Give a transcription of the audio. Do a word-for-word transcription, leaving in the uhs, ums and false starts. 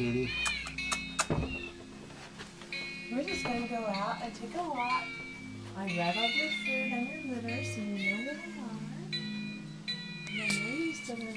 kitty. We're just going to go out and take a walk. I grab up your food and your litter so you know where they are. And I know you still want